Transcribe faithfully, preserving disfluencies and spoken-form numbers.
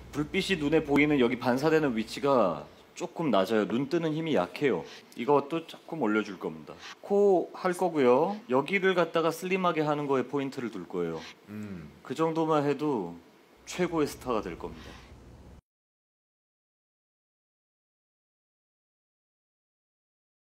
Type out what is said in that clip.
불빛이 눈에 보이는 여기 반사되는 위치가 조금 낮아요. 눈 뜨는 힘이 약해요. 이것도 조금 올려줄 겁니다. 코 할 거고요. 여기를 갖다가 슬림하게 하는 거에 포인트를 둘 거예요. 음. 그 정도만 해도 최고의 스타가 될 겁니다.